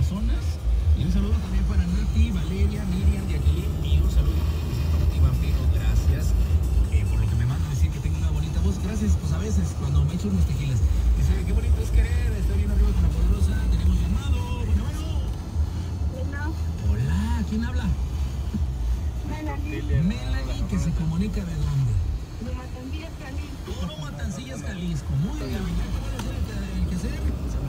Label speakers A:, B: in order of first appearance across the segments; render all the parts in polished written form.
A: Amazonas. Y un saludo también para Nati, Valeria, Miriam de aquí. Y un saludo para ti, vampiro. Gracias por lo que me mandan decir que tengo una bonita voz. Gracias, pues a veces cuando me echo unos tequilas. Dice, qué bonito es querer. Estoy bien arriba con la poderosa. Tenemos llamado. Bueno, bueno.
B: Bueno,
A: Hola, ¿quién habla?
B: Melanie,
A: Melanie, que se comunica de dónde.
B: de Matanzillas, Jalisco.
A: Oro Matancillas, Jalisco. Muy bien. ¿Ya acabó de hacer el quehacer?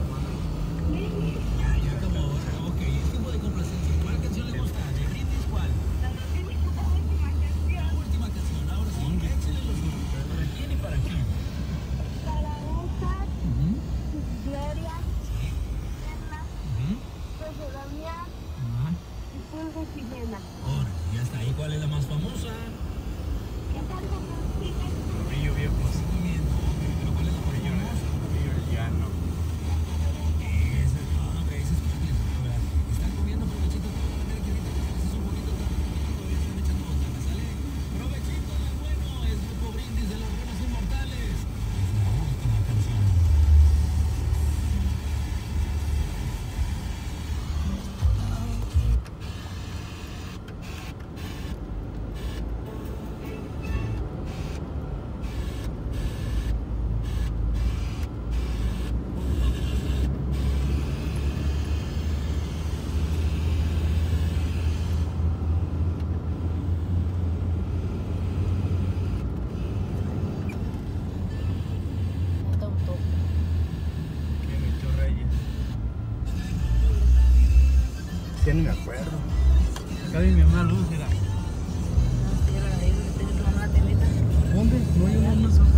A: Ya acabó. Ok, es tiempo de complacencia. ¿Cuál canción le gusta? ¿De Brindis cuál?
B: La última canción.
A: La última canción. Ahora sí, échale los ojos. ¿Para quién y para quién?
B: Para Oscar, Gloria,
A: Sí.
B: Emma, José Damián
A: Ajá.
B: y Pulgo Jimena.
A: Ahora, ya está. ¿Y cuál es la más famosa?
B: ¿Qué tal como sigue?
C: Río Viejo.
A: Estoy viendo. ¿Pero cuál es la más famosa?
C: Río Llano.
A: Esa, no, que esa es bien. Están comiendo provechito. Que ahorita es un poquito tarde. Todavía están echando botanas. ¿Sale? Provechito del bueno. Es Grupo Brindis de los Buenos Inmortales. Es la última canción.
C: Que metió Reyes. Ya ni me acuerdo. Acá vi mi mamá Luz, era.
D: ¿Dónde?
C: ¿Dónde? No hay una más.